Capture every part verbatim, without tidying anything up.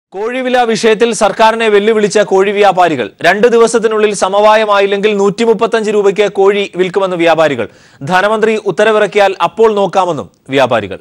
കോഴിവില വിഷയത്തിൽ സർക്കാരിനെ വെല്ലുവിളിച്ച കോഴി വ്യാപാരികൾ രണ്ട് ദിവസത്തിനുള്ളിൽ സമവായമായില്ലെങ്കിൽ നൂറ്റി മുപ്പത്തഞ്ച് രൂപയ്ക്ക് കോഴി വിൽക്കുമെന്ന് വ്യാപാരികൾ. ധനമന്ത്രി ഉത്തരവിറക്കിയാൽ അപ്പോൾ നോക്കാമെന്നും വ്യാപാരികൾ.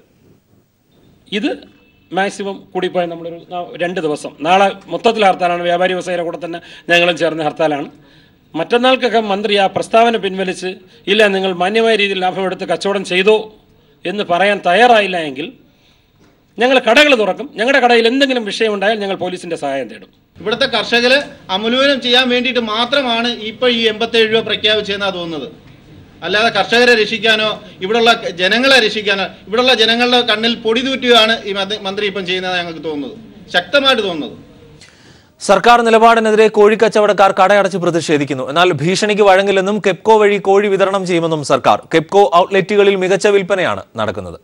ഇത് മാക്സിമം കൂടിപ്പോയ നമ്മളൊരു രണ്ട് ദിവസം നാളെ മൊത്തത്തിൽ ഹർത്താലാണ്. വ്യാപാരി വ്യവസായിയുടെ കൂടെ തന്നെ ഞങ്ങളും ചേർന്ന് ഹർത്താലാണ്. മറ്റന്നാൾക്കൊക്കെ മന്ത്രി ആ പ്രസ്താവന പിൻവലിച്ച് ഇല്ല നിങ്ങൾ മാന്യമായ രീതിയിൽ ലാഭമെടുത്ത് കച്ചവടം ചെയ്തോ എന്ന് പറയാൻ തയ്യാറായില്ല എങ്കിൽ ഞങ്ങൾ കടകൾ തുറക്കും. ഞങ്ങളുടെ കടയിൽ എന്തെങ്കിലും വിഷയമുണ്ടായാൽ ഞങ്ങൾ പോലീസിന്റെ സഹായം തേടും. ഇവിടുത്തെ കർഷകർ അമൂല്യനം ചെയ്യാൻ വേണ്ടിയിട്ട് മാത്രമാണ് ഇപ്പോൾ ഈ എൺപത്തേഴ് രൂപ പ്രഖ്യാപിച്ചതെന്നാണ് തോന്നുന്നത്. അല്ലാതെ കർഷകരെ രക്ഷിക്കാനോ ഇവിടെയുള്ള ജനങ്ങളെ രക്ഷിക്കാനോ ഇവിടെയുള്ള ജനങ്ങളുടെ കണ്ണിൽ പൊടി തൂറ്റുകയാണ് ഈ മന്ത്രി ഇപ്പം ചെയ്യുന്നതാണ് ഞങ്ങൾക്ക് തോന്നുന്നത്, ശക്തമായിട്ട് തോന്നുന്നത്. സർക്കാർ നിലപാടിനെതിരെ കോഴിക്കച്ചവടക്കാർ കടയടച്ച് പ്രതിഷേധിക്കുന്നു. എന്നാൽ ഭീഷണിക്ക് വഴങ്ങില്ലെന്നും കെപ്കോ വഴി കോഴി വിതരണം ചെയ്യുമെന്നും സർക്കാർ. കെപ്കോ ഔട്ട്ലെറ്റുകളിൽ മികച്ച വിൽപ്പനയാണ് നടക്കുന്നത്.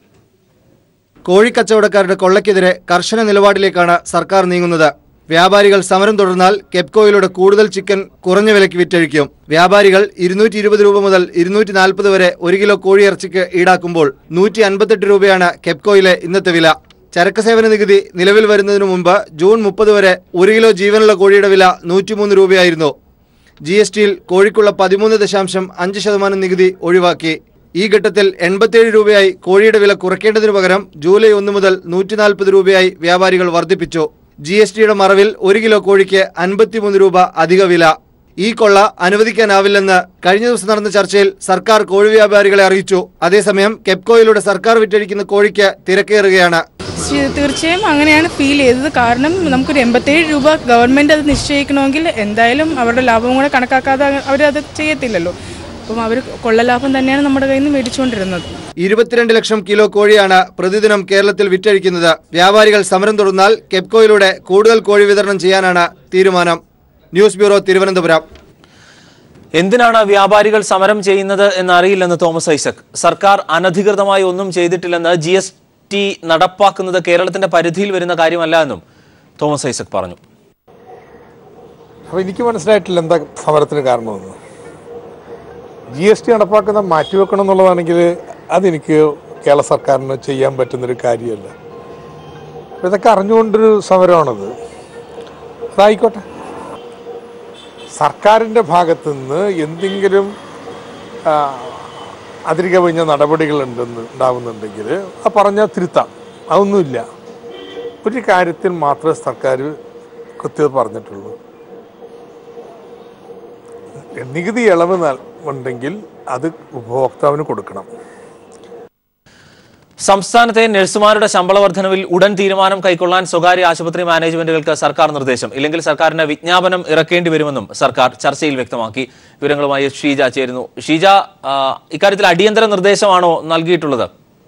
കോഴിക്കച്ചവടക്കാരുടെ കൊള്ളയ്ക്കെതിരെ കർശന നിലപാടിലേക്കാണ് സർക്കാർ നീങ്ങുന്നത്. വ്യാപാരികൾ സമരം തുടർന്നാൽ കെപ്കോയിലൂടെ കൂടുതൽ ചിക്കൻ കുറഞ്ഞ വിലയ്ക്ക് വിറ്റഴിക്കും. വ്യാപാരികൾ ഇരുന്നൂറ്റി ഇരുപത് രൂപ മുതൽ ഇരുന്നൂറ്റി നാൽപ്പത് വരെ ഒരു കിലോ കോഴിയിറച്ചിക്ക് ഈടാക്കുമ്പോൾ നൂറ്റി അൻപത്തെട്ട് രൂപയാണ് കെപ്കോയിലെ ഇന്നത്തെ വില. ചരക്ക് സേവന നികുതി നിലവിൽ വരുന്നതിനു മുമ്പ് ജൂൺ മുപ്പത് വരെ ഒരു കിലോ ജീവനുള്ള കോഴിയുടെ വില നൂറ്റിമൂന്ന് രൂപയായിരുന്നു. ജി എസ് ടിയിൽ കോഴിക്കുള്ള പതിമൂന്ന് ദശാംശം അഞ്ച് ശതമാനം നികുതി ഒഴിവാക്കി. ഈ ഘട്ടത്തിൽ എൺപത്തിയേഴ് രൂപയായി കോഴിയുടെ വില കുറയ്ക്കേണ്ടതിനു പകരം ജൂലൈ ഒന്ന് മുതൽ നൂറ്റി നാൽപ്പത് രൂപയായി വ്യാപാരികൾ വർദ്ധിപ്പിച്ചു. ജി എസ് ടിയുടെ മറവിൽ ഒരു കിലോ കോഴിക്ക് അൻപത്തിമൂന്ന് രൂപ അധിക വില. ഈ കൊള്ള അനുവദിക്കാനാവില്ലെന്ന് കഴിഞ്ഞ ദിവസം നടന്ന ചർച്ചയിൽ സർക്കാർ കോഴി വ്യാപാരികളെ അറിയിച്ചു. അതേസമയം കെപ്കോയിലൂടെ സർക്കാർ വിറ്റഴിക്കുന്ന കോഴിക്ക് തിരക്കേറുകയാണ്. തീർച്ചയായും അങ്ങനെയാണ് ഫീൽ ചെയ്തത്. കാരണം നമുക്കൊരു എൺപത്തേഴ് രൂപ ഗവൺമെന്റ് അത് നിശ്ചയിക്കണമെങ്കിൽ എന്തായാലും അവരുടെ ലാഭം കൂടെ കണക്കാക്കാതെ അവരത് ചെയ്യത്തില്ലല്ലോ. അപ്പം അവർ കൊള്ളലാഭം തന്നെയാണ് നമ്മുടെ കയ്യിൽ നിന്ന് മേടിച്ചുകൊണ്ടിരുന്നത്. ഇരുപത്തിരണ്ട് ലക്ഷം കിലോ കോഴിയാണ് പ്രതിദിനം കേരളത്തിൽ വിറ്റഴിക്കുന്നത്. വ്യാപാരികൾ സമരം തുടർന്നാൽ കെപ്കോയിലൂടെ കൂടുതൽ കോഴി വിതരണം ചെയ്യാനാണ് തീരുമാനം. News bureau, Thiruvananthapuram. എന്തിനാണ് വ്യാപാരികൾ സമരം ചെയ്യുന്നത് എന്നറിയില്ലെന്ന് തോമസ് ഐസക്. സർക്കാർ അനധികൃതമായി ഒന്നും ചെയ്തിട്ടില്ലെന്ന് ജി എസ് ടി നടപ്പാക്കുന്നത് കേരളത്തിന്റെ പരിധിയിൽ വരുന്ന കാര്യമല്ല എന്നും തോമസ് ഐസക് പറഞ്ഞു. അപ്പോൾ എനിക്ക് മനസ്സിലായിട്ടില്ല എന്താ സമരത്തിന് കാരണമെന്ന്. ജി എസ് ടി നടപ്പാക്കുന്ന മാറ്റിവെക്കണം എന്നുള്ളതാണെങ്കിൽ അതെനിക്ക് കേരള സർക്കാരിന് ചെയ്യാൻ പറ്റുന്നൊരു കാര്യമല്ല. ഇതൊക്കെ അറിഞ്ഞുകൊണ്ടൊരു സമരമാണത്. അതായിക്കോട്ടെ, സർക്കാരിൻ്റെ ഭാഗത്തു നിന്ന് എന്തെങ്കിലും അതിരുകവിഞ്ഞ നടപടികളുണ്ടെന്ന് ഉണ്ടാവുന്നുണ്ടെങ്കിൽ അത് പറഞ്ഞാൽ തിരുത്താം. അതൊന്നുമില്ല. ഒരു കാര്യത്തിൽ മാത്രമേ സർക്കാർ കൃത്യത പറഞ്ഞിട്ടുള്ളൂ. നികുതി ഇളവ് ഉണ്ടെങ്കിൽ അത് ഉപഭോക്താവിന് കൊടുക്കണം. സംസ്ഥാനത്തെ നഴ്സുമാരുടെ ശമ്പള വർധനവിൽ ഉടൻ തീരുമാനം കൈക്കൊള്ളാൻ സ്വകാര്യ ആശുപത്രി മാനേജ്മെന്റുകൾക്ക് സർക്കാർ നിർദ്ദേശം. ഇല്ലെങ്കിൽ സർക്കാരിന് വിജ്ഞാപനം ഇറക്കേണ്ടി വരുമെന്നും സർക്കാർ ചർച്ചയിൽ വ്യക്തമാക്കി. വിവരങ്ങളുമായി ഷീജ ചേരുന്നു. ഷീജ, ഇക്കാര്യത്തിൽ അടിയന്തര നിർദ്ദേശമാണോ നൽകിയിട്ടുള്ളത്?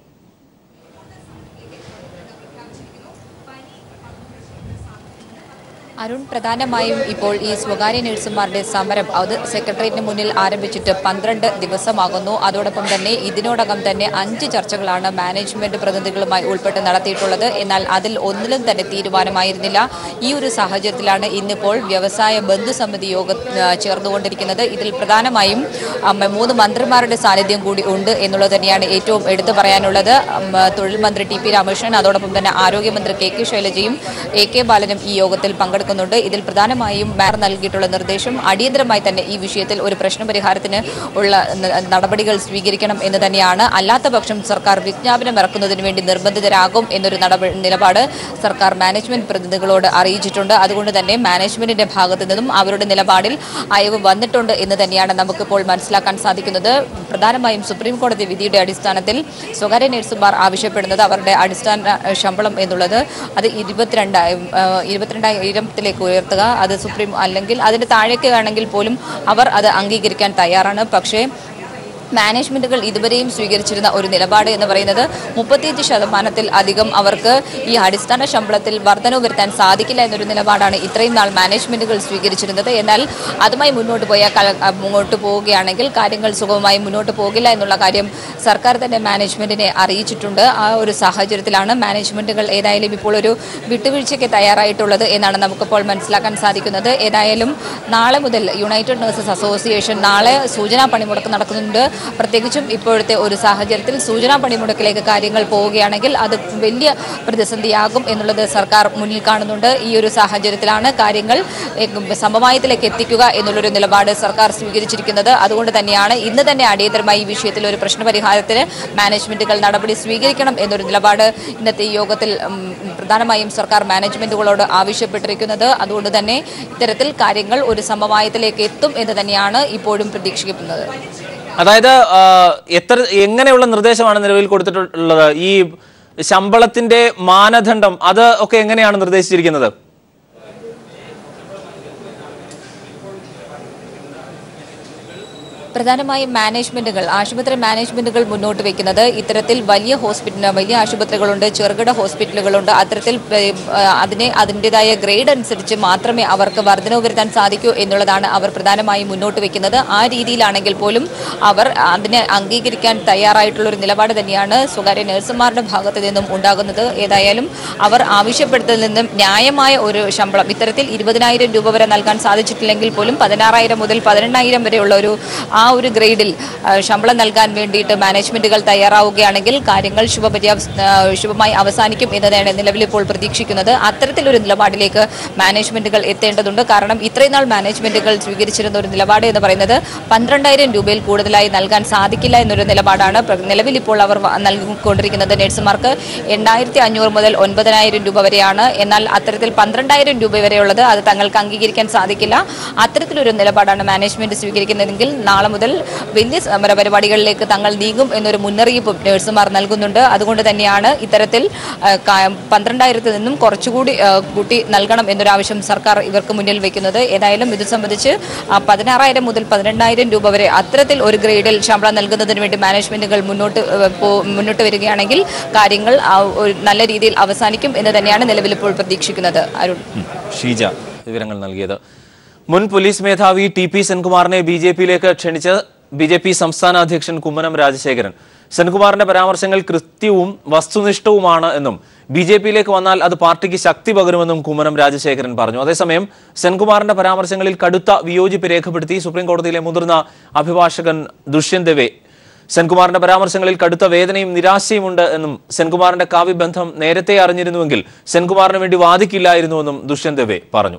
അരുൺ, പ്രധാനമായും ഇപ്പോൾ ഈ സ്വകാര്യ നഴ്സുമാരുടെ സമരം അത് സെക്രട്ടേറിയറ്റിന് മുന്നിൽ ആരംഭിച്ചിട്ട് പന്ത്രണ്ട് ദിവസമാകുന്നു. അതോടൊപ്പം തന്നെ ഇതിനോടകം തന്നെ അഞ്ച് ചർച്ചകളാണ് മാനേജ്മെന്റ് പ്രതിനിധികളുമായി ഉൾപ്പെട്ട് നടത്തിയിട്ടുള്ളത്. എന്നാൽ അതിൽ ഒന്നിലും തന്നെ തീരുമാനമായിരുന്നില്ല. ഈ ഒരു സാഹചര്യത്തിലാണ് ഇന്നിപ്പോൾ വ്യവസായ ബന്ധുസമിതി യോഗം ചേർന്നുകൊണ്ടിരിക്കുന്നത്. ഇതിൽ പ്രധാനമായും മൂന്ന് മന്ത്രിമാരുടെ സാന്നിധ്യം കൂടി ഉണ്ട് എന്നുള്ളത് തന്നെയാണ് ഏറ്റവും എടുത്തു പറയാനുള്ളത്. തൊഴിൽ മന്ത്രി ടി പി രാമകൃഷ്ണൻ, അതോടൊപ്പം തന്നെ ആരോഗ്യമന്ത്രി കെ കെ ശൈലജയും എ കെ ബാലനും ഈ യോഗത്തിൽ പങ്കെടുക്കും. ഇതിൽ പ്രധാനമായും മേയർ നൽകിയിട്ടുള്ള നിർദ്ദേശം അടിയന്തരമായി തന്നെ ഈ വിഷയത്തിൽ ഒരു പ്രശ്നപരിഹാരത്തിന് ഉള്ള നടപടികൾ സ്വീകരിക്കണം എന്ന് തന്നെയാണ്. അല്ലാത്ത പക്ഷം സർക്കാർ വിജ്ഞാപനം ഇറക്കുന്നതിന് വേണ്ടി നിർബന്ധിതരാകും എന്നൊരു നിലപാട് സർക്കാർ മാനേജ്മെന്റ് പ്രതിനിധികളോട് അറിയിച്ചിട്ടുണ്ട്. അതുകൊണ്ട് തന്നെ മാനേജ്മെന്റിന്റെ ഭാഗത്തു നിന്നും അവരുടെ നിലപാടിൽ അയവ് വന്നിട്ടുണ്ട് എന്ന് തന്നെയാണ് നമുക്കിപ്പോൾ മനസ്സിലാക്കാൻ സാധിക്കുന്നത്. പ്രധാനമായും സുപ്രീം കോടതി വിധിയുടെ അടിസ്ഥാനത്തിൽ സ്വകാര്യ നഴ്സുമാർ ആവശ്യപ്പെടുന്നത് അവരുടെ അടിസ്ഥാന ശമ്പളം എന്നുള്ളത് അത് ഇരുപത്തിരണ്ടായിരം ഇരുപത്തിരണ്ടായിരം ത്തിലേക്ക് ഉയർത്തുക. അത് സുപ്രീം അല്ലെങ്കിൽ അതിന് താഴേക്ക് ആണെങ്കിൽ പോലും അവർ അത് അംഗീകരിക്കാൻ തയ്യാറാണ്. പക്ഷേ മാനേജ്മെന്റുകൾ ഇതുവരെയും സ്വീകരിച്ചിരുന്ന ഒരു നിലപാട് എന്ന് പറയുന്നത് മുപ്പത്തിയഞ്ച് ശതമാനത്തിൽ അധികം അവർക്ക് ഈ അടിസ്ഥാന ശമ്പളത്തിൽ വർധനവ് വരുത്താൻ സാധിക്കില്ല എന്നൊരു നിലപാടാണ് ഇത്രയും നാൾ മാനേജ്മെന്റുകൾ സ്വീകരിച്ചിരുന്നത്. എന്നാൽ അതുമായി മുന്നോട്ട് പോയാൽ മുന്നോട്ട് പോവുകയാണെങ്കിൽ കാര്യങ്ങൾ സുഗമമായി മുന്നോട്ട് പോകില്ല എന്നുള്ള കാര്യം സർക്കാർ തന്നെ മാനേജ്മെന്റിനെ അറിയിച്ചിട്ടുണ്ട്. ആ ഒരു സാഹചര്യത്തിലാണ് മാനേജ്മെന്റുകൾ ഏതായാലും ഇപ്പോൾ ഒരു വിട്ടുവീഴ്ചയ്ക്ക് തയ്യാറായിട്ടുള്ളത് എന്നാണ് നമുക്കിപ്പോൾ മനസ്സിലാക്കാൻ സാധിക്കുന്നത്. ഏതായാലും നാളെ മുതൽ യുണൈറ്റഡ് നഴ്സസ് അസോസിയേഷൻ നാളെ സൂചനാ പണിമുടക്ക് നടക്കുന്നുണ്ട്. പ്രത്യേകിച്ചും ഇപ്പോഴത്തെ ഒരു സാഹചര്യത്തിൽ സൂചനാ പണിമുടക്കിലേക്ക് കാര്യങ്ങൾ പോവുകയാണെങ്കിൽ അത് വലിയ പ്രതിസന്ധിയാകും എന്നുള്ളത് സർക്കാർ മുന്നിൽ കാണുന്നുണ്ട്. ഈ ഒരു സാഹചര്യത്തിലാണ് കാര്യങ്ങൾ സമവായത്തിലേക്ക് എത്തിക്കുക എന്നുള്ളൊരു നിലപാട് സർക്കാർ സ്വീകരിച്ചിരിക്കുന്നത്. അതുകൊണ്ട് തന്നെയാണ് ഇന്ന് തന്നെ അടിയന്തരമായി ഈ വിഷയത്തിൽ ഒരു പ്രശ്നപരിഹാരത്തിന് മാനേജ്മെന്റുകൾ നടപടി സ്വീകരിക്കണം എന്നൊരു നിലപാട് ഇന്നത്തെ യോഗത്തിൽ പ്രധാനമായും സർക്കാർ മാനേജ്മെന്റുകളോട് ആവശ്യപ്പെട്ടിരിക്കുന്നത്. അതുകൊണ്ട് തന്നെ ഇത്തരത്തിൽ കാര്യങ്ങൾ ഒരു സമവായത്തിലേക്ക് എത്തും എന്ന് തന്നെയാണ് ഇപ്പോഴും പ്രതീക്ഷിക്കുന്നത്. അതായത് എത്ര എങ്ങനെയുള്ള നിർദ്ദേശമാണ് നിലവിൽ കൊടുത്തിട്ടുള്ളത്? ഈ ശമ്പളത്തിന്റെ മാനദണ്ഡം അത് ഒക്കെ എങ്ങനെയാണ് നിർദ്ദേശിച്ചിരിക്കുന്നത്? പ്രധാനമായും മാനേജ്മെന്റുകൾ ആശുപത്രി മാനേജ്മെന്റുകൾ മുന്നോട്ട് വയ്ക്കുന്നത് ഇത്തരത്തിൽ വലിയ ഹോസ്പിറ്റൽ വലിയ ആശുപത്രികളുണ്ട്, ചെറുകിട ഹോസ്പിറ്റലുകളുണ്ട്. അത്തരത്തിൽ അതിനെ അതിൻ്റെതായ ഗ്രേഡ് അനുസരിച്ച് മാത്രമേ അവർക്ക് വർധനവ് വരുത്താൻ സാധിക്കൂ എന്നുള്ളതാണ് അവർ പ്രധാനമായും മുന്നോട്ട് വയ്ക്കുന്നത്. ആ രീതിയിലാണെങ്കിൽ പോലും അവർ അതിനെ അംഗീകരിക്കാൻ തയ്യാറായിട്ടുള്ളൊരു നിലപാട് തന്നെയാണ് സ്വകാര്യ നഴ്സുമാരുടെ ഭാഗത്തു നിന്നും ഉണ്ടാകുന്നത്. ഏതായാലും അവർ ആവശ്യപ്പെടുന്നതിൽ നിന്നും ന്യായമായ ഒരു ശമ്പളം ഇത്തരത്തിൽ ഇരുപതിനായിരം രൂപ വരെ നൽകാൻ സാധിച്ചിട്ടില്ലെങ്കിൽ പോലും പതിനാറായിരം മുതൽ പതിനെണ്ണായിരം വരെയുള്ള ഒരു ആ ഒരു ഗ്രേഡിൽ ശമ്പളം നൽകാൻ വേണ്ടിയിട്ട് മാനേജ്മെന്റുകൾ തയ്യാറാവുകയാണെങ്കിൽ കാര്യങ്ങൾ ശുഭപര്യാ ശുഭമായി അവസാനിക്കും എന്നതാണ് നിലവിൽ ഇപ്പോൾ പ്രതീക്ഷിക്കുന്നത്. അത്തരത്തിലൊരു നിലപാടിലേക്ക് മാനേജ്മെന്റുകൾ എത്തേണ്ടതുണ്ട്. കാരണം ഇത്രയും നാൾ മാനേജ്മെന്റുകൾ സ്വീകരിച്ചിരുന്ന ഒരു നിലപാട് എന്ന് പറയുന്നത് പന്ത്രണ്ടായിരം രൂപയിൽ കൂടുതലായി നൽകാൻ സാധിക്കില്ല എന്നൊരു നിലപാടാണ്. നിലവിൽ ഇപ്പോൾ അവർ നൽകിക്കൊണ്ടിരിക്കുന്നത് നഴ്സുമാർക്ക് എണ്ണായിരത്തി അഞ്ഞൂറ് മുതൽ ഒൻപതിനായിരം രൂപ വരെയാണ്. എന്നാൽ അത്തരത്തിൽ പന്ത്രണ്ടായിരം രൂപ വരെയുള്ളത് അത് തങ്ങൾക്ക് അംഗീകരിക്കാൻ സാധിക്കില്ല. അത്തരത്തിലൊരു നിലപാടാണ് മാനേജ്മെന്റ് സ്വീകരിക്കുന്നതെങ്കിൽ നാളെ മുതൽ വലിയ സമരപരിപാടികളിലേക്ക് തങ്ങൾ നീങ്ങും എന്നൊരു മുന്നറിയിപ്പ് നഴ്സുമാർ നൽകുന്നുണ്ട്. അതുകൊണ്ട് തന്നെയാണ് ഇത്തരത്തിൽ പന്ത്രണ്ടായിരത്തിൽ നിന്നും കുറച്ചുകൂടി കൂട്ടി നൽകണം എന്നൊരാവശ്യം സർക്കാർ ഇവർക്ക് മുന്നിൽ വയ്ക്കുന്നത്. ഏതായാലും ഇത് സംബന്ധിച്ച് പതിനാറായിരം മുതൽ പതിനെണ്ണായിരം രൂപ വരെ അത്തരത്തിൽ ഒരു ഗ്രേഡിൽ ശമ്പളം നൽകുന്നതിന് വേണ്ടി മാനേജ്മെന്റുകൾ മുന്നോട്ട് മുന്നോട്ട് വരികയാണെങ്കിൽ കാര്യങ്ങൾ നല്ല രീതിയിൽ അവസാനിക്കും എന്ന് തന്നെയാണ് നിലവിൽ ഇപ്പോൾ പ്രതീക്ഷിക്കുന്നത്. അരുൺ, ഷീജ വിവരങ്ങൾ നൽകിയത്. മുൻ പോലീസ് മേധാവി ടി പി സെൻകുമാറിനെ ബി ജെ പിയിലേക്ക് ക്ഷണിച്ച് ബി ജെ പി സംസ്ഥാന അധ്യക്ഷൻ കുമ്മനം രാജശേഖരൻ. സെൻകുമാറിന്റെ പരാമർശങ്ങൾ കൃത്യവും വസ്തുനിഷ്ഠവുമാണ് എന്നും ബി ജെ പിയിലേക്ക് വന്നാൽ അത് പാർട്ടിക്ക് ശക്തി പകരുമെന്നും കുമ്മനം രാജശേഖരൻ പറഞ്ഞു. അതേസമയം സെൻകുമാറിന്റെ പരാമർശങ്ങളിൽ കടുത്ത വിയോജിപ്പ് രേഖപ്പെടുത്തി സുപ്രീം കോടതിയിലെ മുതിർന്ന അഭിഭാഷകൻ ദുഷ്യന്ത് ദവെ. സെൻകുമാറിന്റെ പരാമർശങ്ങളിൽ കടുത്ത വേദനയും നിരാശയുമുണ്ട് എന്നും സെൻകുമാറിന്റെ കാവ്യബന്ധം നേരത്തെ അറിഞ്ഞിരുന്നുവെങ്കിൽ സെൻകുമാറിന് വേണ്ടി വാദിക്കില്ലായിരുന്നുവെന്നും ദുഷ്യന്ത് ദവെ പറഞ്ഞു.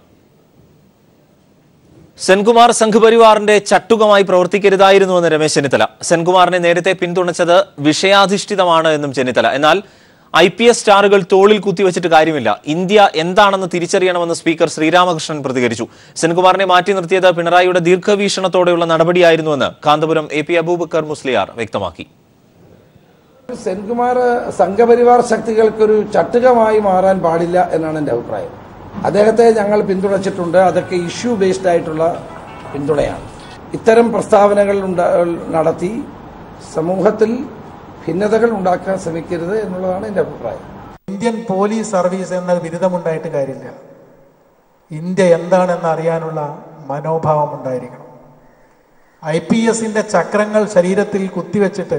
സെൻകുമാർ സംഘപരിവാറിന്റെ ചട്ടുകമായി പ്രവർത്തിക്കരുതായിരുന്നുവെന്ന് രമേശ് ചെന്നിത്തല. സെൻകുമാറിനെ നേരത്തെ പിന്തുണച്ചത് വിഷയാധിഷ്ഠിതമാണ് എന്നും ചെന്നിത്തല. എന്നാൽ ഐ പി എസ് സ്റ്റാറുകൾ തോളിൽ കുത്തിവെച്ചിട്ട് കാര്യമില്ല, ഇന്ത്യ എന്താണെന്ന് തിരിച്ചറിയണമെന്ന് സ്പീക്കർ ശ്രീരാമകൃഷ്ണൻ പ്രതികരിച്ചു. സെൻകുമാറിനെ മാറ്റി നിർത്തിയത് പിണറായിയുടെ ദീർഘവീക്ഷണത്തോടെയുള്ള നടപടിയായിരുന്നുവെന്ന് കാന്തപുരം എ പി അബൂബക്കർ മുസ്ലിയാർ വ്യക്തമാക്കി. സെൻകുമാർ സംഘപരിവാർ ശക്തികൾക്കൊരു ചട്ടുകമായി മാറാൻ പാടില്ല എന്നാണ് എൻ്റെ അഭിപ്രായം. അദ്ദേഹത്തെ ഞങ്ങൾ പിന്തുണച്ചിട്ടുണ്ട്. അതൊക്കെ ഇഷ്യൂ ബേസ്ഡ് ആയിട്ടുള്ള പിന്തുണയാണ്. ഇത്തരം പ്രസ്താവനകൾ നടത്തി സമൂഹത്തിൽ ഭിന്നതകൾ ഉണ്ടാക്കാൻ ശ്രമിക്കരുത് എന്നുള്ളതാണ് എൻ്റെ അഭിപ്രായം. ഇന്ത്യൻ പോലീസ് സർവീസ് എന്ന ബിരുദമുണ്ടായിട്ട് കാര്യമില്ല. ഇന്ത്യ എന്താണെന്ന് അറിയാനുള്ള മനോഭാവം ഉണ്ടായിരിക്കണം. ഐ പി എസിൻ്റെ ചക്രങ്ങൾ ശരീരത്തിൽ കുത്തിവെച്ചിട്ട്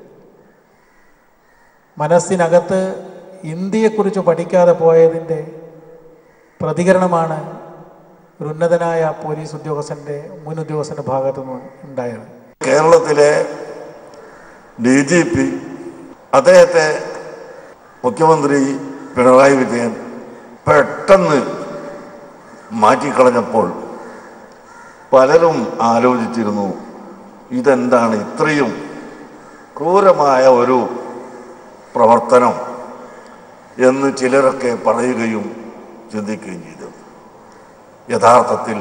മനസ്സിനകത്ത് ഇന്ത്യയെക്കുറിച്ച് പഠിക്കാതെ പോയതിൻ്റെ പ്രതികരണമാണ് ഒരു ഉന്നതനായ പോലീസ് ഉദ്യോഗസ്ഥൻ്റെ മുൻ ഉദ്യോഗസ്ഥൻ്റെ ഭാഗത്തു നിന്ന് ഉണ്ടായത്. കേരളത്തിലെ ഡി ജി പി അദ്ദേഹത്തെ മുഖ്യമന്ത്രി പിണറായി വിജയൻ പെട്ടെന്ന് മാറ്റിക്കളഞ്ഞപ്പോൾ പലരും ആലോചിച്ചിരുന്നു, ഇതെന്താണ് ഇത്രയും ക്രൂരമായ ഒരു പ്രവർത്തനം എന്ന് ചിലരൊക്കെ പറയുകയും ചിന്തിക്കുകയും ചെയ്തു. യഥാർത്ഥത്തിൽ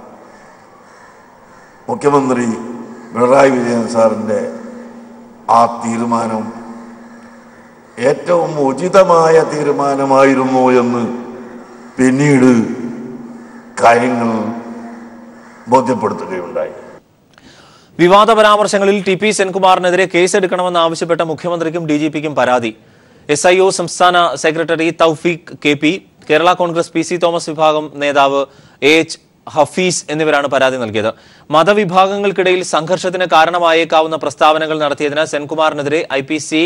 മുഖ്യമന്ത്രി പിണറായി വിജയൻ സാറിൻ്റെ ആ തീരുമാനം ഏറ്റവും ഉചിതമായ തീരുമാനമായിരുന്നു എന്ന് പിന്നീട് കാര്യങ്ങൾ ബോധ്യപ്പെടുത്തുകയുണ്ടായി. വിവാദ പരാമർശങ്ങളിൽ ടി പി സെൻകുമാറിനെതിരെ കേസെടുക്കണമെന്ന് ആവശ്യപ്പെട്ട മുഖ്യമന്ത്രിക്കും ഡി ജി പിക്കും പരാതി. എസ് ഐ ഒ സംസ്ഥാന secretary Thoufeeq K P, Kerala Congress P C Thomas വിഭാഗം നേതാവ് എ എച്ച് ഹഫീസ് എന്നിവരാണ് പരാതി നൽകിയത്. മതവിഭാഗങ്ങൾക്കിടയിൽ സംഘർഷത്തിന് കാരണമായേക്കാവുന്ന പ്രസ്താവനകൾ നടത്തിയതിന് സെൻകുമാറിനെതിരെ ഐ പി സി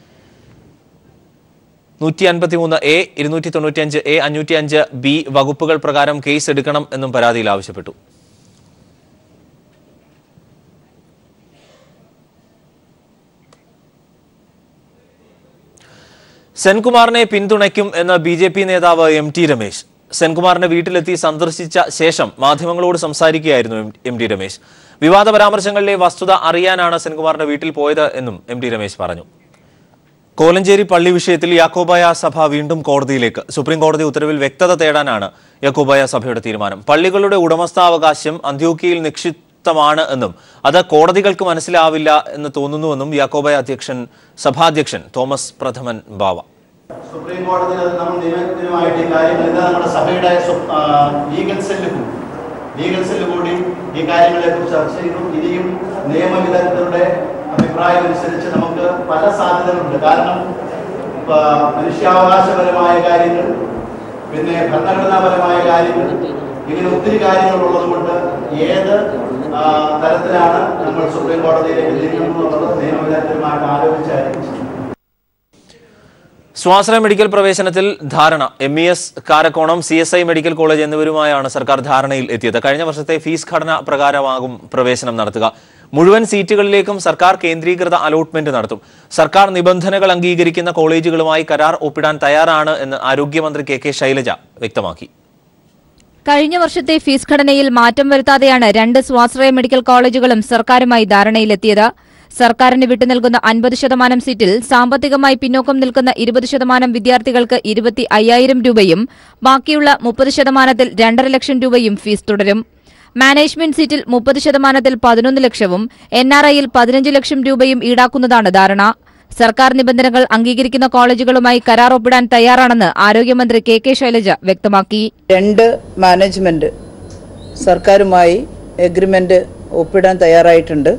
നൂറ്റി അൻപത്തി മൂന്ന് എ ഇരുന്നൂറ്റി തൊണ്ണൂറ്റി അഞ്ച് എ അഞ്ഞൂറ്റി അഞ്ച് ബി വകുപ്പുകൾ പ്രകാരം കേസ് എടുക്കണം എന്നും പരാതിയിൽ ആവശ്യപ്പെട്ടു. സെൻകുമാറിനെ പിന്തുണയ്ക്കും എന്ന ബി ജെ പി നേതാവ് എം ടി രമേശ് സെൻകുമാറിന്റെ വീട്ടിലെത്തി സന്ദർശിച്ച ശേഷം മാധ്യമങ്ങളോട് സംസാരിക്കുകയായിരുന്നു എം ടി രമേശ്. വിവാദ പരാമർശങ്ങളിലെ വസ്തുത അറിയാനാണ് സെൻകുമാറിന്റെ വീട്ടിൽ പോയത് എന്നും എം ടി രമേശ് പറഞ്ഞു. കോലഞ്ചേരി പള്ളി വിഷയത്തിൽ യാക്കോബായ സഭ വീണ്ടും കോടതിയിലേക്ക്. സുപ്രീം കോടതി ഉത്തരവിൽ വ്യക്തത തേടാനാണ് യാക്കോബായ സഭയുടെ തീരുമാനം. പള്ളികളുടെ ഉടമസ്ഥാവകാശം അന്ത്യോക്യയിൽ നിക്ഷിപ്തമാണ് എന്നും അത് കോടതികൾക്ക് മനസ്സിലാവില്ല എന്ന് തോന്നുന്നുവെന്നും യാക്കോബായ അധ്യക്ഷൻ സഭാധ്യക്ഷൻ തോമസ് പ്രഥമൻ ബാവ. സുപ്രീം കോടതിയിൽ നമ്മൾ നിയമപരമായിട്ട് ഈ കാര്യങ്ങൾ നമ്മുടെ സഭയുടെ ലീഗൽ സെല്ല് കൂടി ലീഗൽ സെല്ല് കൂടി ഈ കാര്യങ്ങളെ കുറിച്ച് ചർച്ച ചെയ്തു. ഇനിയും നിയമവിദഗ്ധരുടെ അഭിപ്രായം അനുസരിച്ച് നമുക്ക് പല സാധ്യതകളുണ്ട്. കാരണം മനുഷ്യാവകാശപരമായ കാര്യങ്ങൾ, പിന്നെ ഭരണഘടനാപരമായ കാര്യങ്ങൾ, ഇങ്ങനെ ഒത്തിരി കാര്യങ്ങൾ ഉള്ളതുകൊണ്ട് ഏത് തരത്തിലാണ് നമ്മൾ സുപ്രീം കോടതിയിലേക്ക് നീങ്ങുന്നത് നിയമവിദഗ്ധരുമായിട്ട് ആലോചിച്ചായിരിക്കും. സ്വാശ്രയ മെഡിക്കൽ പ്രവേശനത്തിൽ ധാരണ. M E S, Karakonam, C S I medical college എന്നിവരുമായാണ് സർക്കാർ ധാരണയിൽ എത്തിയത്. കഴിഞ്ഞ വർഷത്തെ ഫീസ് ഘടന പ്രകാരമാകും പ്രവേശനം നടത്തുക. മുഴുവൻ സീറ്റുകളിലേക്കും സർക്കാർ കേന്ദ്രീകൃത അലോട്ട്മെന്റ് നടത്തും. സർക്കാർ നിബന്ധനകൾ അംഗീകരിക്കുന്ന കോളേജുകളുമായി കരാർ ഒപ്പിടാൻ തയ്യാറാണ് എന്ന് ആരോഗ്യമന്ത്രി കെ കെ ശൈലജ വ്യക്തമാക്കി. കഴിഞ്ഞ വർഷത്തെ ഫീസ് ഘടനയിൽ മാറ്റം വരുത്താതെയാണ് രണ്ട് സ്വാശ്രയ മെഡിക്കൽ കോളേജുകളും സർക്കാരുമായി ധാരണയിലെത്തിയത്. സർക്കാരിന് വിട്ടുനൽകുന്ന അൻപത് ശതമാനം സീറ്റിൽ സാമ്പത്തികമായി പിന്നോക്കം നിൽക്കുന്ന ഇരുപത് ശതമാനം വിദ്യാർത്ഥികൾക്ക് ഇരുപത്തി അയ്യായിരം രൂപയും ബാക്കിയുള്ള മുപ്പത് ശതമാനത്തിൽ രണ്ടര ലക്ഷം രൂപയും ഫീസ് തുടരും. മാനേജ്മെന്റ് സീറ്റിൽ മുപ്പത് ശതമാനത്തിൽ പതിനൊന്ന് ലക്ഷവും എൻ ആർ ഐയിൽ പതിനഞ്ച് ലക്ഷം രൂപയും ഈടാക്കുന്നതാണ് ധാരണ. സർക്കാർ നിബന്ധനകൾ അംഗീകരിക്കുന്ന കോളേജുകളുമായി കരാർ ഒപ്പിടാൻ തയ്യാറാണെന്ന് ആരോഗ്യമന്ത്രി കെ കെ ശൈലജ വ്യക്തമാക്കി. രണ്ട് മാനേജ്മെന്റ് സർക്കാരുമായി എഗ്രിമെന്റ് ഒപ്പിടാൻ തയ്യാറായിട്ടുണ്ട്.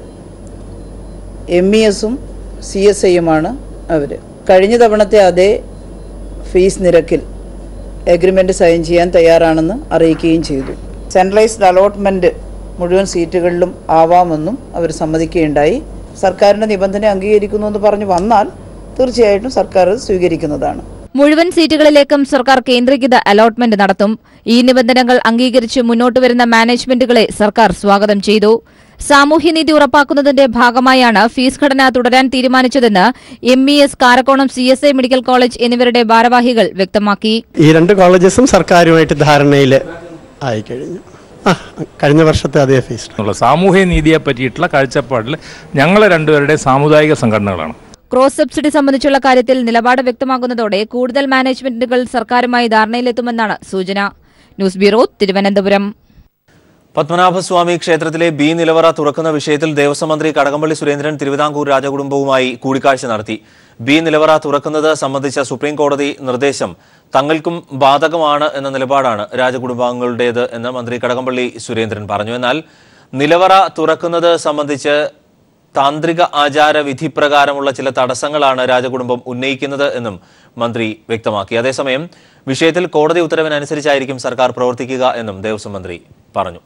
എം ഇ എസും സി എസ് ഐയുമാണ് അവർ. കഴിഞ്ഞ തവണത്തെ അതേ ഫീസ് നിരക്കിൽ എഗ്രിമെന്റ് സൈൻ ചെയ്യാൻ തയ്യാറാണെന്ന് അറിയിക്കുകയും ചെയ്തു. സെൻട്രലൈസ്ഡ് അലോട്ട്മെന്റ് മുഴുവൻ സീറ്റുകളിലും ആവാമെന്നും അവർ സമ്മതിക്കുകയുണ്ടായി. സർക്കാരിന്റെ നിബന്ധന അംഗീകരിക്കുന്നു എന്ന് പറഞ്ഞു വന്നാൽ തീർച്ചയായിട്ടും സർക്കാർ സ്വീകരിക്കുന്നതാണ്. മുഴുവൻ സീറ്റുകളിലേക്കും സർക്കാർ കേന്ദ്രീകൃത അലോട്ട്മെന്റ് നടത്തും. ഈ നിബന്ധനകൾ അംഗീകരിച്ച് മുന്നോട്ട് വരുന്ന മാനേജ്മെന്റുകളെ സർക്കാർ സ്വാഗതം ചെയ്തു. സാമൂഹ്യനീതി ഉറപ്പാക്കുന്നതിന്റെ ഭാഗമായാണ് ഫീസ് ഘടന തുടരാൻ തീരുമാനിച്ചതെന്ന് M E S, Karakonam, C S I medical college എന്നിവരുടെ ഭാരവാഹികൾ വ്യക്തമാക്കി. ഈ രണ്ട് കോളേജസും സർക്കാരുമായിട്ട് ധാരണയിൽ ആയിക്കഴിഞ്ഞു. കഴിഞ്ഞ വർഷത്തെ അതേ ഫീസ്. സാമൂഹ്യ നീതിയെ പറ്റിയിട്ടുള്ള കാഴ്ചപ്പാടിൽ ഞങ്ങൾ രണ്ടുപേരുടെ സാമുദായിക സംഘടനകളാണ്. ക്രോസ് സബ്സിഡി സംബന്ധിച്ചുള്ള കാര്യത്തിൽ നിലപാട് വ്യക്തമാകുന്നതോടെ കൂടുതൽ മാനേജ്മെന്റുകൾ സർക്കാരുമായി ധാരണയിലെത്തുമെന്നാണ് സൂചന. News bureau, Thiruvananthapuram. പത്മനാഭസ്വാമി ക്ഷേത്രത്തിലെ ബി നിലവറ തുറക്കുന്ന വിഷയത്തിൽ ദേവസ്വം മന്ത്രി കടകംപള്ളി സുരേന്ദ്രൻ തിരുവിതാംകൂർ രാജകുടുംബവുമായി കൂടിക്കാഴ്ച നടത്തി. ബി നിലവറ തുറക്കുന്നത് സംബന്ധിച്ച സുപ്രീം കോടതി നിർദ്ദേശം തങ്ങൾക്കും ബാധകമാണ് എന്ന നിലപാടാണ് രാജകുടുംബാംഗങ്ങളുടേത് എന്ന് മന്ത്രി കടകംപള്ളി സുരേന്ദ്രൻ പറഞ്ഞു. എന്നാൽ നിലവറ തുറക്കുന്നത് സംബന്ധിച്ച് താന്ത്രിക ആചാര വിധിപ്രകാരമുള്ള ചില തടസ്സങ്ങളാണ് രാജകുടുംബം ഉന്നയിക്കുന്നത് എന്നും മന്ത്രി വ്യക്തമാക്കി. അതേസമയം വിഷയത്തിൽ കോടതി ഉത്തരവിനനുസരിച്ചായിരിക്കും സർക്കാർ പ്രവർത്തിക്കുക എന്നും ദേവസ്വം മന്ത്രി പറഞ്ഞു.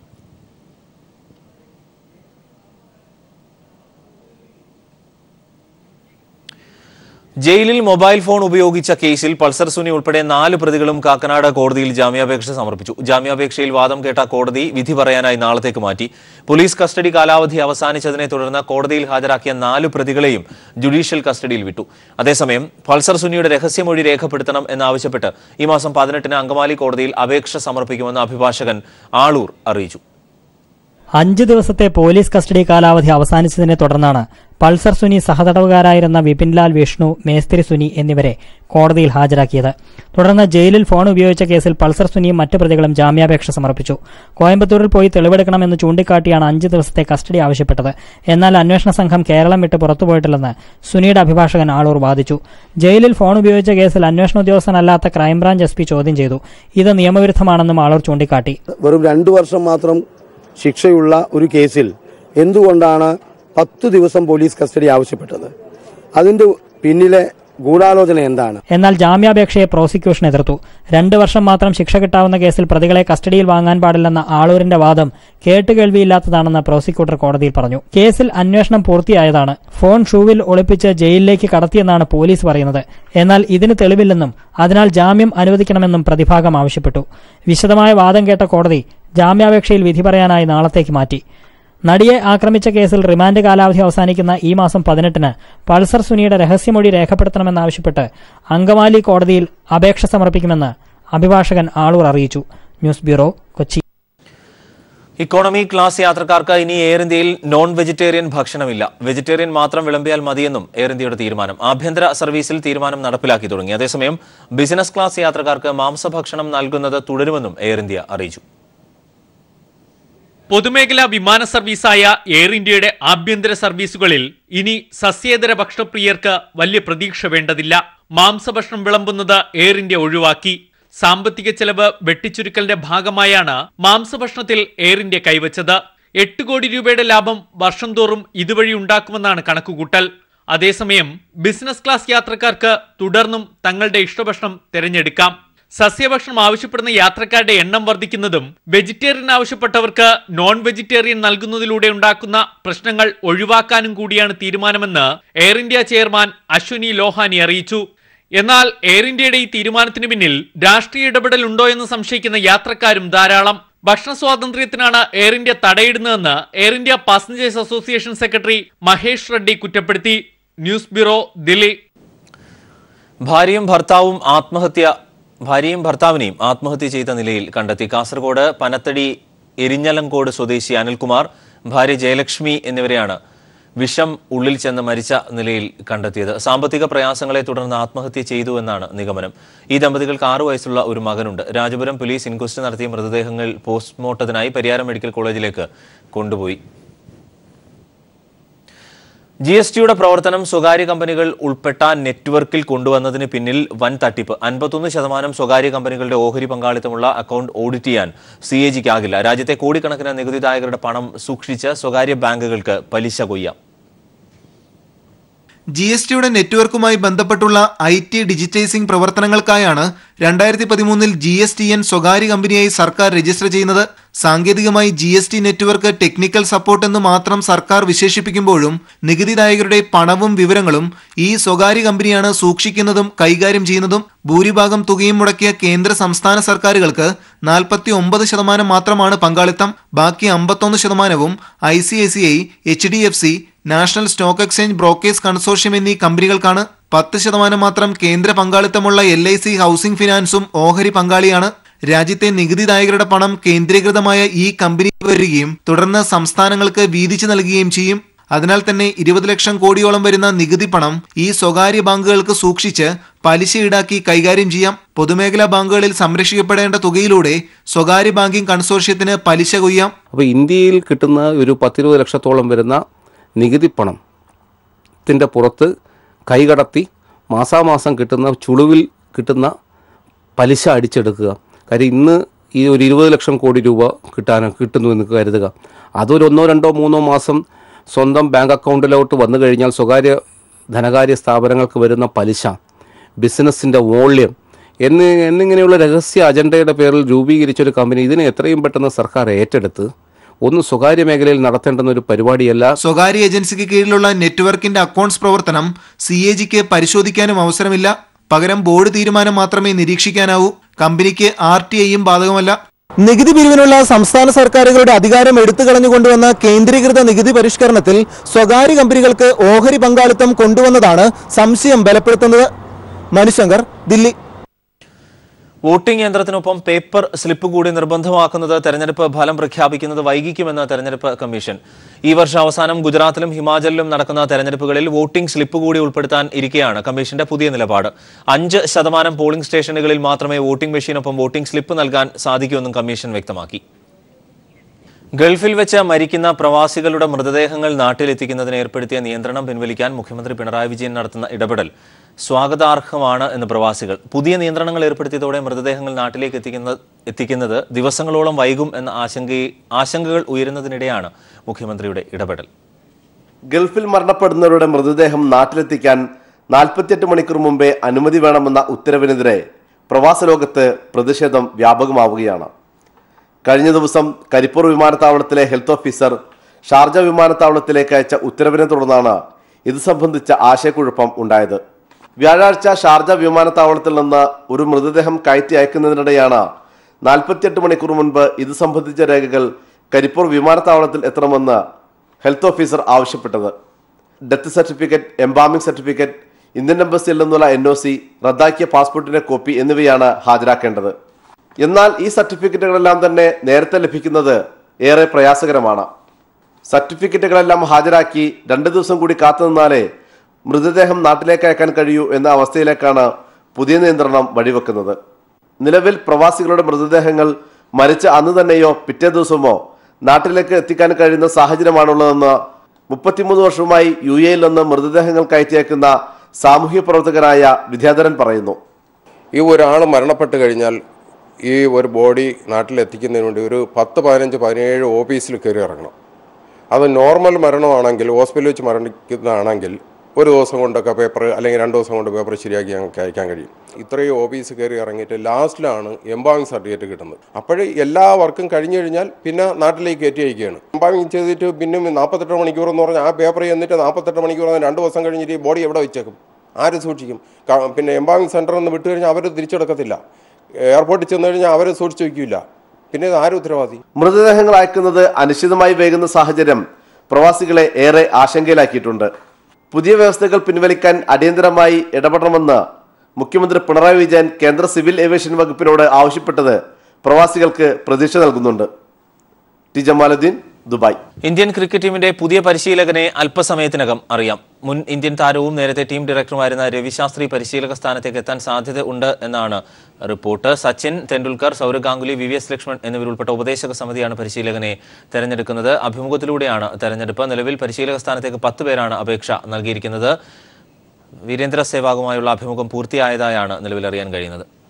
ജയിലിൽ മൊബൈൽ ഫോൺ ഉപയോഗിച്ച കേസിൽ പൾസർ സുനി ഉൾപ്പെടെ നാല് പ്രതികളും കാക്കനാട് കോടതിയിൽ ജാമ്യാപേക്ഷ സമർപ്പിച്ചു. ജാമ്യാപേക്ഷയിൽ വാദം കേട്ട കോടതി വിധി പറയാനായി നാളത്തേക്ക് മാറ്റി. പോലീസ് കസ്റ്റഡി കാലാവധി അവസാനിച്ചതിനെ തുടർന്ന് കോടതിയിൽ ഹാജരാക്കിയ നാല് പ്രതികളെയും ജുഡീഷ്യൽ കസ്റ്റഡിയിൽ വിട്ടു. അതേസമയം പൾസർ സുനിയുടെ രഹസ്യമൊഴി രേഖപ്പെടുത്തണം എന്നാവശ്യപ്പെട്ട് ഈ മാസം പതിനെട്ടിന് അങ്കമാലി കോടതിയിൽ അപേക്ഷ സമർപ്പിക്കുമെന്ന് അഭിഭാഷകൻ ആളൂർ അറിയിച്ചു. അഞ്ച് ദിവസത്തെ പോലീസ് കസ്റ്റഡി കാലാവധി അവസാനിച്ചതിനെ തുടർന്നാണ് പൾസർ സുനി സഹതടവുകാരായിരുന്ന വിപിൻലാൽ, വിഷ്ണു, മേസ്തിരി സുനി എന്നിവരെ കോടതിയിൽ ഹാജരാക്കിയത്. തുടർന്ന് ജയിലിൽ ഫോൺ ഉപയോഗിച്ച കേസിൽ പൾസർ സുനിയും മറ്റു പ്രതികളും ജാമ്യാപേക്ഷ സമർപ്പിച്ചു. കോയമ്പത്തൂരിൽ പോയി തെളിവെടുക്കണമെന്ന് ചൂണ്ടിക്കാട്ടിയാണ് അഞ്ച് ദിവസത്തെ കസ്റ്റഡി ആവശ്യപ്പെട്ടത്. എന്നാൽ അന്വേഷണ സംഘം കേരളം വിട്ട് പുറത്തുപോയിട്ടില്ലെന്ന് സുനിയുടെ അഭിഭാഷകൻ ആളൂർ വാദിച്ചു. ജയിലിൽ ഫോൺ ഉപയോഗിച്ച കേസിൽ അന്വേഷണ ഉദ്യോഗസ്ഥനല്ലാത്ത ക്രൈംബ്രാഞ്ച് എസ് പി ചോദ്യം ചെയ്തു. ഇത് നിയമവിരുദ്ധമാണെന്നും ആളൂർ ചൂണ്ടിക്കാട്ടി. വെറും രണ്ടു വർഷം മാത്രം ശിക്ഷയുള്ള ഒരു കേസിൽ എന്തുകൊണ്ടാണ് പത്തു ദിവസം പോലീസ് കസ്റ്റഡി ആവശ്യപ്പെട്ടത്? അതിന്റെ പിന്നിലെ ഗൂഢാലോചന എന്താണ്? എന്നാൽ ജാമ്യാപേക്ഷയെ പ്രോസിക്യൂഷൻ എതിർത്തു. രണ്ടു വർഷം മാത്രം ശിക്ഷ കിട്ടാവുന്ന കേസിൽ പ്രതികളെ കസ്റ്റഡിയിൽ വാങ്ങാൻ പാടില്ലെന്ന ആളൂരിന്റെ വാദം കേട്ടുകേൾവിയില്ലാത്തതാണെന്ന് പ്രോസിക്യൂട്ടർ കോടതിയിൽ പറഞ്ഞു. കേസിൽ അന്വേഷണം പൂർത്തിയായതാണ്. ഫോൺ ഷൂവിൽ ഒളിപ്പിച്ച് ജയിലിലേക്ക് കടത്തിയെന്നാണ് പോലീസ് പറയുന്നത്. എന്നാൽ ഇതിന് തെളിവില്ലെന്നും അതിനാൽ ജാമ്യം അനുവദിക്കണമെന്നും പ്രതിഭാഗം ആവശ്യപ്പെട്ടു. വിശദമായ വാദം കേട്ട കോടതി ജാമ്യാപേക്ഷയിൽ വിധി പറയാനായി നാളത്തേക്ക് മാറ്റി. നടിയെ ആക്രമിച്ച കേസിൽ റിമാൻഡ് കാലാവധി അവസാനിക്കുന്ന ഈ മാസം പതിനെട്ടിന് പൾസർ സുനിയുടെ രഹസ്യമൊഴി രേഖപ്പെടുത്തണമെന്നാവശ്യപ്പെട്ട് അങ്കമാലി കോടതിയിൽ അപേക്ഷ സമർപ്പിക്കുമെന്ന് അഭിഭാഷകൻ ആളൂർ അറിയിച്ചു. News bureau, Kochi. Economy class യാത്രക്കാർക്ക് ഇനി എയർ ഇന്ത്യയിൽ നോൺ വെജിറ്റേറിയൻ ഭക്ഷണമില്ല. വെജിറ്റേറിയൻ മാത്രം വിളമ്പിയാൽ മതിയെന്നും എയർ ഇന്ത്യയുടെ തീരുമാനം. ആഭ്യന്തര സർവീസിൽ തീരുമാനം നടപ്പിലാക്കി തുടങ്ങി. അതേസമയം ബിസിനസ് ക്ലാസ് യാത്രക്കാർക്ക് മാംസഭക്ഷണം നൽകുന്നത് തുടരുമെന്നും എയർ ഇന്ത്യ അറിയിച്ചു. പൊതുമേഖലാ വിമാന സർവീസായ എയർ ഇന്ത്യയുടെ ആഭ്യന്തര സർവീസുകളിൽ ഇനി സസ്യേതര ഭക്ഷണപ്രിയർക്ക് വലിയ പ്രതീക്ഷ വേണ്ടതില്ല. മാംസഭക്ഷണം വിളമ്പുന്നത് എയർ ഇന്ത്യ ഒഴിവാക്കി. സാമ്പത്തിക ചെലവ് വെട്ടിച്ചുരുക്കലിന്റെ ഭാഗമായാണ് മാംസഭക്ഷണത്തിൽ എയർ ഇന്ത്യ കൈവച്ചത്. എട്ട് കോടി രൂപയുടെ ലാഭം വർഷം തോറും ഇതുവഴി ഉണ്ടാക്കുമെന്നാണ് കണക്കുകൂട്ടൽ. അതേസമയം ബിസിനസ് ക്ലാസ് യാത്രക്കാർക്ക് തുടർന്നും തങ്ങളുടെ ഇഷ്ടഭക്ഷണം തിരഞ്ഞെടുക്കാം. സസ്യഭക്ഷണം ആവശ്യപ്പെടുന്ന യാത്രക്കാരുടെ എണ്ണം വർദ്ധിക്കുന്നതും വെജിറ്റേറിയൻ ആവശ്യപ്പെട്ടവർക്ക് നോൺ വെജിറ്റേറിയൻ നൽകുന്നതിലൂടെ ഉണ്ടാക്കുന്ന പ്രശ്നങ്ങൾ ഒഴിവാക്കാനും കൂടിയാണ് തീരുമാനമെന്ന് Air India chairman Ashwani Lohani അറിയിച്ചു. എന്നാൽ എയർ ഇന്ത്യയുടെ ഈ തീരുമാനത്തിന് പിന്നിൽ രാഷ്ട്രീയ ഇടപെടൽ ഉണ്ടോ എന്ന് സംശയിക്കുന്ന യാത്രക്കാരും ധാരാളം. ഭക്ഷണ സ്വാതന്ത്ര്യത്തിനാണ് എയർ ഇന്ത്യ തടയിടുന്നതെന്ന് Air India passengers association secretary Mahesh Reddy കുറ്റപ്പെടുത്തി. News bureau, Delhi. ഭാര്യയും ഭർത്താവും ആത്മഹത്യ ഭാര്യയും ഭർത്താവിനെയും ആത്മഹത്യ ചെയ്ത നിലയിൽ കണ്ടെത്തി. കാസർഗോഡ് പനത്തടി എരിഞ്ഞലങ്കോട് സ്വദേശി അനിൽകുമാർ, ഭാര്യ ജയലക്ഷ്മി എന്നിവരെയാണ് വിഷം ഉള്ളിൽ ചെന്ന് മരിച്ച നിലയിൽ കണ്ടെത്തിയത്. സാമ്പത്തിക പ്രയാസങ്ങളെ തുടർന്ന് ആത്മഹത്യ ചെയ്തു എന്നാണ് നിഗമനം. ഈ ദമ്പതികൾക്ക് ആറു വയസ്സുള്ള ഒരു മകനുണ്ട്. രാജപുരം പോലീസ് ഇൻക്വസ്റ്റ് നടത്തിയ മൃതദേഹങ്ങൾ പോസ്റ്റ്മോർട്ടത്തിനായി പരിയാരം മെഡിക്കൽ കോളേജിലേക്ക് കൊണ്ടുപോയി. ജി എസ് ടിയുടെ പ്രവർത്തനം സ്വകാര്യ കമ്പനികൾ ഉൾപ്പെട്ട നെറ്റ്വർക്കിൽ കൊണ്ടുവന്നതിന് പിന്നിൽ വൻ തട്ടിപ്പ്. അൻപത്തൊന്ന് ശതമാനം സ്വകാര്യ കമ്പനികളുടെ ഓഹരി പങ്കാളിത്തമുള്ള അക്കൗണ്ട് ഓഡിറ്റ് ചെയ്യാൻ സി എ ജിക്കാകില്ല. രാജ്യത്തെ കോടിക്കണക്കിന് നികുതിദായകരുടെ പണം സൂക്ഷിച്ച് സ്വകാര്യ ബാങ്കുകൾക്ക് പലിശ കൊയ്യാം. ജി എസ് ടിയുടെ നെറ്റ്വർക്കുമായി ബന്ധപ്പെട്ടുള്ള ഐ ടി ഡിജിറ്റൈസിംഗ് പ്രവർത്തനങ്ങൾക്കായാണ് രണ്ടായിരത്തി പതിമൂന്നിൽ ജി എസ് ടി എൻ സ്വകാര്യ കമ്പനിയായി സർക്കാർ രജിസ്റ്റർ ചെയ്യുന്നത്. സാങ്കേതികമായി G S T network technical support എന്ന് മാത്രം സർക്കാർ വിശേഷിപ്പിക്കുമ്പോഴും നികുതിദായകരുടെ പണവും വിവരങ്ങളും ഈ സ്വകാര്യ കമ്പനിയാണ് സൂക്ഷിക്കുന്നതും കൈകാര്യം ചെയ്യുന്നതും. ഭൂരിഭാഗം തുകയും മുടക്കിയ കേന്ദ്ര സംസ്ഥാന സർക്കാരുകൾക്ക് നാൽപ്പത്തി ഒമ്പത് ശതമാനം മാത്രമാണ് പങ്കാളിത്തം. ബാക്കി അമ്പത്തൊന്ന് ശതമാനവും I C I C I, H D F C, national stock exchange brokers consortium എന്നീ കമ്പനികൾക്കാണ്. പത്ത് ശതമാനം മാത്രം കേന്ദ്ര പങ്കാളിത്തമുള്ള എൽ ഐ സി ഹൗസിംഗ് ഫിനാൻസും ഓഹരി പങ്കാളിയാണ്. രാജ്യത്തെ നികുതിദായകരുടെ പണം കേന്ദ്രീകൃതമായ ഈ കമ്പനി വരികയും തുടർന്ന് സംസ്ഥാനങ്ങൾക്ക് വീതിച്ചു നൽകുകയും ചെയ്യും. അതിനാൽ തന്നെ ഇരുപത് ലക്ഷം കോടിയോളം വരുന്ന നികുതി പണം ഈ സ്വകാര്യ ബാങ്കുകൾക്ക് സൂക്ഷിച്ച് പലിശ ഈടാക്കി കൈകാര്യം ചെയ്യാം. പൊതുമേഖലാ ബാങ്കുകളിൽ സംരക്ഷിക്കപ്പെടേണ്ട തുകയിലൂടെ സ്വകാര്യ ബാങ്കിംഗ് കൺസോർഷ്യത്തിന് പലിശ കൊയ്യാം. അപ്പോൾ ഇന്ത്യയിൽ കിട്ടുന്ന ഒരു പത്തിരുപത് ലക്ഷത്തോളം വരുന്ന നികുതി പണത്തിൻ്റെ പുറത്ത് കൈകടത്തി മാസാമാസം കിട്ടുന്ന ചുളുവിൽ കിട്ടുന്ന പലിശ അടിച്ചെടുക്കുക. കാര്യം ഇന്ന് ഈ ഒരു ഇരുപത് ലക്ഷം കോടി രൂപ കിട്ടാൻ കിട്ടുന്നു എന്ന് കരുതുക. അതൊരു ഒന്നോ രണ്ടോ മൂന്നോ മാസം സ്വന്തം ബാങ്ക് അക്കൗണ്ടിലോട്ട് വന്നു കഴിഞ്ഞാൽ സ്വകാര്യ ധനകാര്യ സ്ഥാപനങ്ങൾക്ക് വരുന്ന പലിശ, ബിസിനസ്സിൻ്റെ വോള്യം എന്ന് എന്നിങ്ങനെയുള്ള രഹസ്യ അജണ്ടയുടെ പേരിൽ രൂപീകരിച്ചൊരു കമ്പനി ഇതിനെ എത്രയും പെട്ടെന്ന് സർക്കാർ ഏറ്റെടുത്ത് ഒന്ന് സ്വകാര്യ മേഖലയിൽ നടത്തേണ്ടുന്ന ഒരു പരിപാടിയല്ല. സ്വകാര്യ ഏജൻസിക്ക് കീഴിലുള്ള നെറ്റ്വർക്കിന്റെ അക്കൗണ്ട്സ് പ്രവർത്തനം സി എ ജിക്ക് പരിശോധിക്കാനും അവസരമില്ല. പകരം ബോർഡ് തീരുമാനം മാത്രമേ നിരീക്ഷിക്കാനാവൂ. കമ്പനിക്ക് ആർ ടി ഐയും ബാധകമല്ല. നികുതി പിരിവിനുള്ള സംസ്ഥാന സർക്കാരുകളുടെ അധികാരം എടുത്തു കളഞ്ഞുകൊണ്ടുവന്ന കേന്ദ്രീകൃത നികുതി പരിഷ്കരണത്തിൽ സ്വകാര്യ കമ്പനികൾക്ക് ഓഹരി പങ്കാളിത്തം കൊണ്ടുവന്നതാണ് സംശയം ബലപ്പെടുത്തുന്നത്. മനുശങ്കർ, ദില്ലി. വോട്ടിംഗ് യന്ത്രത്തിനൊപ്പം പേപ്പർ സ്ലിപ്പ് കൂടി നിർബന്ധമാക്കുന്നത് തെരഞ്ഞെടുപ്പ് ഫലം പ്രഖ്യാപിക്കുന്നത് വൈകിക്കുമെന്ന് തെരഞ്ഞെടുപ്പ് കമ്മീഷൻ. ഈ വർഷം അവസാനം ഗുജറാത്തിലും ഹിമാചലിലും നടക്കുന്ന തെരഞ്ഞെടുപ്പുകളിൽ വോട്ടിംഗ് സ്ലിപ്പ് കൂടി ഉൾപ്പെടുത്താൻ ഇരിക്കെയാണ് കമ്മീഷന്റെ പുതിയ നിലപാട്. അഞ്ച് ശതമാനം പോളിംഗ് സ്റ്റേഷനുകളിൽ മാത്രമേ വോട്ടിംഗ് മെഷീനൊപ്പം വോട്ടിംഗ് സ്ലിപ്പ് നൽകാൻ സാധിക്കൂവെന്നും കമ്മീഷൻ വ്യക്തമാക്കി. ഗൾഫിൽ വെച്ച് മരിക്കുന്ന പ്രവാസികളുടെ മൃതദേഹങ്ങൾ നാട്ടിലെത്തിക്കുന്നതിന് ഏർപ്പെടുത്തിയ നിയന്ത്രണം പിൻവലിക്കാൻ മുഖ്യമന്ത്രി പിണറായി വിജയൻ നടത്തുന്ന ഇടപെടൽ സ്വാഗതാർഹമാണ് എന്ന് പ്രവാസികൾ. പുതിയ നിയന്ത്രണങ്ങൾ ഏർപ്പെടുത്തിയതോടെ മൃതദേഹങ്ങൾ നാട്ടിലേക്ക് എത്തിക്കുന്ന എത്തിക്കുന്നത് ദിവസങ്ങളോളം വൈകും എന്ന ആശങ്ക ആശങ്കകൾ ഉയരുന്നതിനിടെയാണ് മുഖ്യമന്ത്രിയുടെ ഇടപെടൽ. ഗൾഫിൽ മരണപ്പെടുന്നവരുടെ മൃതദേഹം നാട്ടിലെത്തിക്കാൻ നാൽപ്പത്തിയെട്ട് മണിക്കൂർ മുമ്പേ അനുമതി വേണമെന്ന ഉത്തരവിനെതിരെ പ്രവാസ ലോകത്ത് പ്രതിഷേധം വ്യാപകമാവുകയാണ്. കഴിഞ്ഞ ദിവസം കരിപ്പൂർ വിമാനത്താവളത്തിലെ ഹെൽത്ത് ഓഫീസർ ഷാർജ വിമാനത്താവളത്തിലേക്ക് അയച്ച ഉത്തരവിനെ തുടർന്നാണ് ഇത് സംബന്ധിച്ച ആശയക്കുഴപ്പം ഉണ്ടായത്. വ്യാഴാഴ്ച ഷാർജ വിമാനത്താവളത്തിൽ നിന്ന് ഒരു മൃതദേഹം കയറ്റി അയക്കുന്നതിനിടെയാണ് നാൽപ്പത്തിയെട്ട് മണിക്കൂർ മുൻപ് ഇത് സംബന്ധിച്ച രേഖകൾ കരിപ്പൂർ വിമാനത്താവളത്തിൽ എത്തണമെന്ന് ഹെൽത്ത് ഓഫീസർ ആവശ്യപ്പെട്ടത്. Death certificate, embalming certificate, Indian എംബസിയിൽ നിന്നുള്ള എൻ ഒ സി, റദ്ദാക്കിയ പാസ്പോർട്ടിന്റെ കോപ്പി എന്നിവയാണ് ഹാജരാക്കേണ്ടത്. എന്നാൽ ഈ സർട്ടിഫിക്കറ്റുകളെല്ലാം തന്നെ നേരത്തെ ലഭിക്കുന്നത് ഏറെ പ്രയാസകരമാണ്. സർട്ടിഫിക്കറ്റുകളെല്ലാം ഹാജരാക്കി രണ്ട് ദിവസം കൂടി കാത്തുനിന്നാലേ മൃതദേഹം നാട്ടിലേക്ക് അയക്കാൻ കഴിയൂ എന്ന അവസ്ഥയിലേക്കാണ് പുതിയ നിയന്ത്രണം വഴിവെക്കുന്നത്. നിലവിൽ പ്രവാസികളുടെ മൃതദേഹങ്ങൾ മരിച്ച അന്ന് തന്നെയോ പിറ്റേ ദിവസമോ നാട്ടിലേക്ക് എത്തിക്കാൻ കഴിയുന്ന സാഹചര്യമാണുള്ളതെന്ന് മുപ്പത്തിമൂന്ന് വർഷവുമായി യു എയിൽ നിന്ന് മൃതദേഹങ്ങൾ കയറ്റിയേക്കുന്ന സാമൂഹ്യ പ്രവർത്തകനായ വിദ്യാധരൻ പറയുന്നു. ഈ ഒരാൾ മരണപ്പെട്ട് കഴിഞ്ഞാൽ ഈ ഒരു ബോഡി നാട്ടിലെത്തിക്കുന്നതിന് വേണ്ടി ഒരു പത്ത് പതിനഞ്ച് പതിനേഴ് ഓഫീസിൽ കയറി ഇറങ്ങണം. അത് നോർമൽ മരണമാണെങ്കിൽ, ഹോസ്പിറ്റലിൽ വെച്ച് മരണിക്കുന്നതാണെങ്കിൽ ഒരു ദിവസം കൊണ്ടൊക്കെ പേപ്പർ അല്ലെങ്കിൽ രണ്ട് ദിവസം കൊണ്ട് പേപ്പർ ശരിയാക്കി ഞങ്ങൾക്ക് അയക്കാൻ കഴിയും. ഇത്രയും ഓഫീസ് കയറി ഇറങ്ങിയിട്ട് ലാസ്റ്റിലാണ് എംബാമിംഗ് സർട്ടിഫിക്കറ്റ് കിട്ടുന്നത്. അപ്പോഴേ എല്ലാ വർക്കും കഴിഞ്ഞു കഴിഞ്ഞാൽ പിന്നെ നാട്ടിലേക്ക് കയറ്റി അയക്കുകയാണ്. എംബാമിംഗ് ചെയ്തിട്ട് പിന്നെ നാൽപ്പത്തെട്ട് മണിക്കൂർ എന്ന് പറഞ്ഞാൽ ആ പേപ്പർ എന്നിട്ട് നാൽപ്പത്തെട്ട് മണിക്കൂർ രണ്ട് ദിവസം കഴിഞ്ഞിട്ട് ഈ ബോഡി എവിടെ വെച്ചേക്കും? ആര് സൂക്ഷിക്കും? പിന്നെ എംബാമിംഗ് സെൻറ്ററിൽ നിന്ന് വിട്ടു കഴിഞ്ഞാൽ അവർ തിരിച്ചെടുക്കത്തില്ല. എയർപോർട്ടിൽ ചെന്ന് കഴിഞ്ഞാൽ അവർ സൂക്ഷിച്ചു വയ്ക്കില്ല. പിന്നെ ആരും ഉത്തരവാദി? മൃതദേഹങ്ങൾ അയക്കുന്നത് അനിശ്ചിതമായി വൈകുന്ന സാഹചര്യം പ്രവാസികളെ ഏറെ ആശങ്കയിലാക്കിയിട്ടുണ്ട്. പുതിയ വ്യവസ്ഥകൾ പിൻവലിക്കാൻ അടിയന്തരമായി ഇടപെടണമെന്ന് മുഖ്യമന്ത്രി പിണറായി വിജയൻ കേന്ദ്ര സിവിൽ ഏവിയേഷൻ വകുപ്പിനോട് ആവശ്യപ്പെട്ടത് പ്രവാസികൾക്ക് പ്രതീക്ഷ നൽകുന്നുണ്ട്. T Jamaluddin, Dubai. Indian cricket ടീമിന്റെ പുതിയ പരിശീലകനെ അല്പസമയത്തിനകം അറിയാം. മുൻ ഇന്ത്യൻ താരവും നേരത്തെ ടീം ഡയറക്ടറുമായിരുന്ന രവിശാസ്ത്രി പരിശീലക സ്ഥാനത്തേക്ക് എത്താൻ സാധ്യത ഉണ്ട് എന്നാണ് report. Sachin Tendulkar, Sourav Ganguly, V V S Laxman എന്നിവരുൾപ്പെട്ട ഉപദേശക സമിതിയാണ് പരിശീലകനെ തെരഞ്ഞെടുക്കുന്നത്. അഭിമുഖത്തിലൂടെയാണ് തെരഞ്ഞെടുപ്പ്. നിലവിൽ പരിശീലക സ്ഥാനത്തേക്ക് പത്ത് പേരാണ് അപേക്ഷ നൽകിയിരിക്കുന്നത്. വീരേന്ദ്ര സേവാഗുമായുള്ള അഭിമുഖം പൂർത്തിയായതായാണ് നിലവിൽ അറിയാൻ കഴിയുന്നത്.